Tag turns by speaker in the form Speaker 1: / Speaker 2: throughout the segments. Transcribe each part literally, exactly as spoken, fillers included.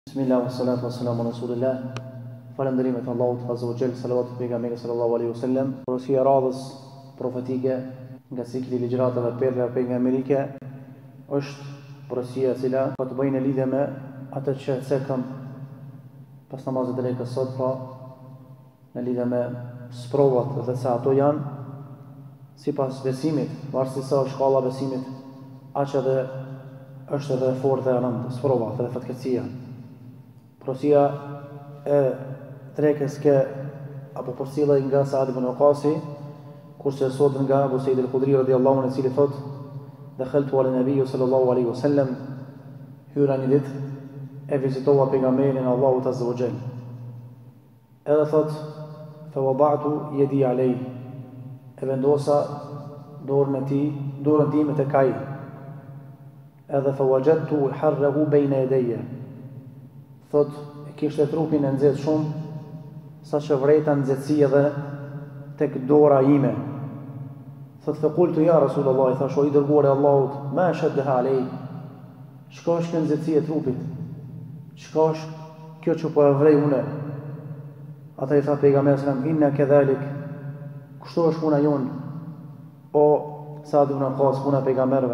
Speaker 1: Bismillah, wassalatu wassalamu ala rasulillah. Falënderimet Allahut azza wa jall, salavatet pejgamberit sallallahu alaihi wasallam. Porosia e radhës profetike nga cikli i ligjëratave perla pejgamberike është porosia e cila ka të bëjë në lidhje me atë që cekëm pas namazit të drekës sot, pra në lidhje me sprovat dhe se ato janë sipas besimit, varësisht sa është shkalla e besimit, aq edhe është edhe fortë e rëndë sprovat dhe fatkeqësia. Porosia e drekës ke apo përcjellë nga Saad ibn Waqasi, kurse sot nga Abu Sa'id al-Khudri radhiyallahu anhu, i cili thotë: "Dakhaltu ala nabiyyi sallallahu alaihi wasallam", hyra një ditë e vizitova pejgamberin Allahut azza wa jall. Edhe thotë: "Fa wada'tu yadi alayhi", e vendosa dorën e tij, dorën time tek ai. Edhe fa wajadtu harrahu bayna yadayya, thot e kishte trupin e nxehtë shumë, sa që vrejta nxehtësi edhe tek dora ime. Thot fe kultu ja Rasulullah, i thash o i dërguar e Allahut, ma shaddaha alej, çka është kjo nxehtësi e trupit, çka është kjo që po e vrej une? Ata i tha pejgamberi sallam, inna kedhalik, kështu është puna jonë, o Saad ibn Waqas, puna pejgamberve.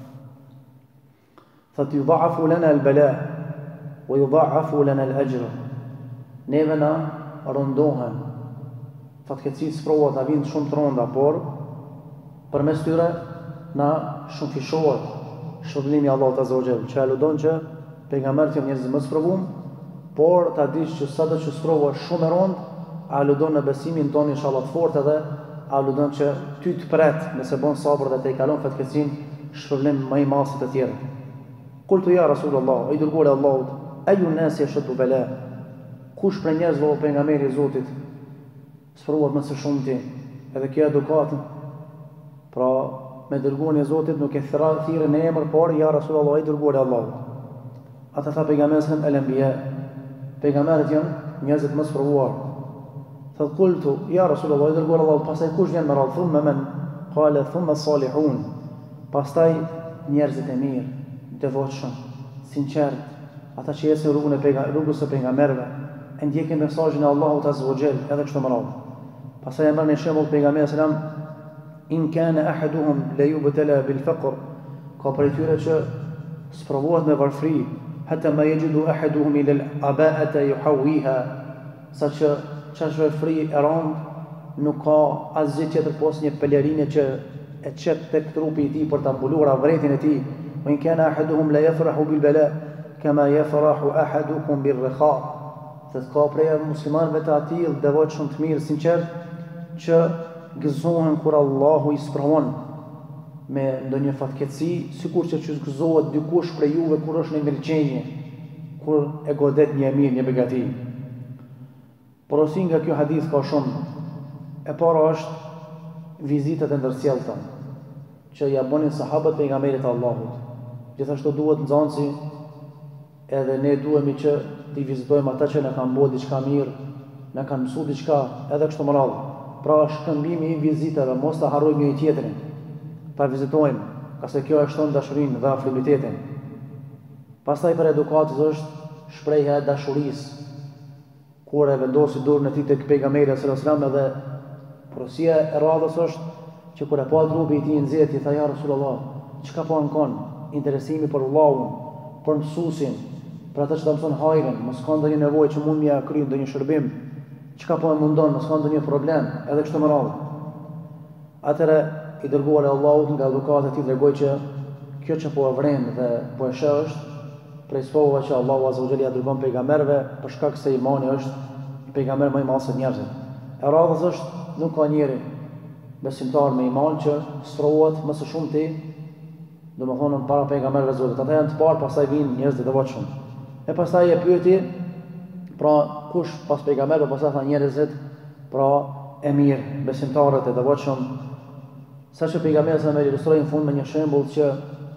Speaker 1: Thot yudha'afu lana al-bala wa yudha'afu lana al-ajr, neve na rondohen fatkeqësitë, sprovat na vinë shumë të rënda, por përmes tyre na shumë fishohet shpërblimi i Allahut azza wa jall, që aludon që pejgamberët janë njerëz më sprovum, por ta dish që sado që sprova shumë e rëndë, aludon në besimin tonë inshallah të fortë, edhe aludon që ty të pret nëse bën sabër dhe të i kalon fatkeqësinë shpërblim më i madh se të tjerë. Kultu ja Rasulullah, i dërguar e Allahut, ayu nasi ashaddu bala, kush për njerëzve o pejgamberi i Zotit sprovohet më së shumti, edhe kjo edukatën, pra me dërguarin e Zotit nuk e thirrën në emër, por ja Rasulullah, i dërguar e Allahut. Ata tha pejgamberi sallallahu alaihi wasallam, al-anbiya, pejgamberët janë njerëzit më sprovuar. Thot kultu ja Rasulullah, i dërguar e Allahut, pastaj kush vjen me radhë, thumma man, qala thumma as-salihun, pastaj njerëzit e mirë, devotshëm, sinqert, ata që ecën rrugën e pejgamberit, rrugës së pejgamberëve, e ndjekin mesazhin e Allahut azza wa jall, edhe kështu me radhë. Pastaj e merr në shembull pejgamberi sallam, in kana ahaduhum la yubtala bil faqr, ka prej tyre që sprovohet me varfëri, hatta ma yajidu ahaduhum ila al-aba'ata yuhawiha, sa që çash varfëri e rënd nuk ka asgjë tjetër pos një pelerinë që e çet tek trupi i tij për ta mbuluar avretin e tij. وإن كان أحدهم لا يفرح بالبلاء كما يفرح أحدكم بالرخاء, thot ka prej muslimanëve të atill devotshëm të mirë, sinqert, që gëzohen kur Allahu i sprovon me ndonjë fatkeqësi, sikur që që gëzohet dikush prej juve kur është në mirëqenie, kur e godet një mirë, një begati. Porosi nga kjo hadith ka shumë. E para është vizitat e ndërsjellta që ja bënin sahabët pejgamberit Allahut. Gjithashtu duhet nxënësi edhe ne duhemi që t'i vizitojmë ata që na kanë bërë diçka mirë, na kanë mësuar diçka, edhe kështu me radhë. Pra shkëmbimi i vizitave, mos ta harrojmë njëri tjetrin, ta vizitojmë, ka se kjo e shton dashurinë dhe afrimitetin. Pastaj për edukatës është shprehja e dashurisë, kur e vendosi dorën e tij tek pejgamberi sallallahu alajhi wasallam, edhe porosia e radhës është që kur e pa trupi i tij nxehtë, i tha ja Rasulullah, çka po ankon? Interesimi për Allahun, për mësuesin, për atë që ta mëson hajrin, mos ka ndonjë nevojë që mund m'ia kryej ndonjë shërbim, çka po e mundon, mos ka ndonjë problem, edhe kështu me radhë. Atëherë i dërguar e Allahut nga edukata e tij tregoi që kjo që po e vren dhe po e sheh është prej sprovave që Allahu azza wa jalla ja dërgon pejgamberëve, për shkak se imani është pejgamber më i madh se njerëzit. E radhës është nuk ka njeri besimtar me iman që sprovohet më së shumti, do më thonë para pejgamberëve të Zotit. Ata janë të parë, pastaj vinë njerëz të devotshëm. E pastaj e pyeti, pra kush pas pejgamberëve, pastaj tha njerëzit, pra e mirë, besimtarët e devotshëm. Saqë pejgamberi sa më ilustroi në fund me një shembull që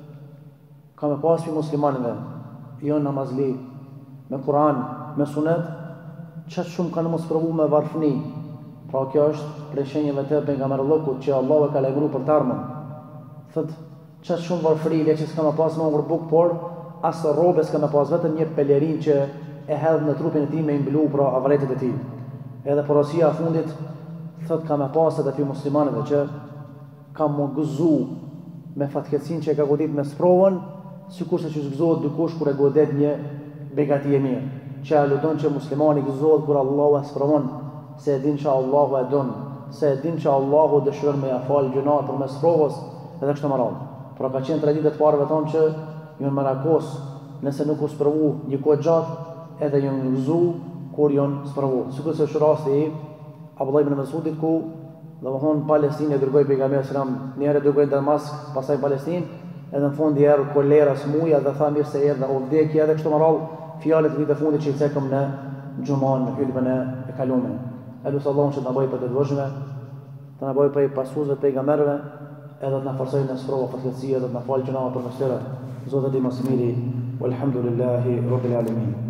Speaker 1: ka me pas pi muslimanëve, jo namazli, me Kur'an, me sunet, çfarë shumë kanë mos provu me varfëni. Pra kjo është prej shenjave të pejgamberullahut që Allahu e ka lajmëruar për të ardhmen. Thotë çfarë shumë varfëri, le që s'ka më pas më ngur buk, por asë robe s'ka me pas vetëm një pelerin që e hedh në trupin e tij me imblu pra avretet e tij. Edhe porosia e fundit thot ka me pas edhe pi muslimanëve që ka më gëzu me fatkeqësinë që e ka godit me sprovën, sikurse që gëzohet dikush kur e godet një begati e mirë. Që aludon që muslimani gëzohet kur Allahu e sprovon, se e din që Allahu e don, se e din që Allahu dëshiron me ia fal gjunat për mes provës edhe kështu me radhë. Pra ka qenë traditë të parëve tonë që ju merakos nëse nuk u sprovu një kohë gjatë, edhe ju gëzu kur janë sprovu. Sikurse është rasti i Abdullah ibn Mas'udit ku domethënë Palestinë e dërgoi pejgamberi sallam një herë dërgoi në Damask, pastaj Palestinë, edhe në fund i erë kolera smuja dhe tha mirë se erdha o vdekja edhe kështu me radhë, fjalët e ditës fundit që i cekëm në xhuman në hutbën e kaluar. Elu sallallahu që të na bëjë për të dëshme, të na bëjë për pasuesve të pejgamberëve, edhe të na forcojë në sprova fatkeqësia dhe të na falë gjunat për mësira. Zoti i mos miri, walhamdulillahi rabbil alamin.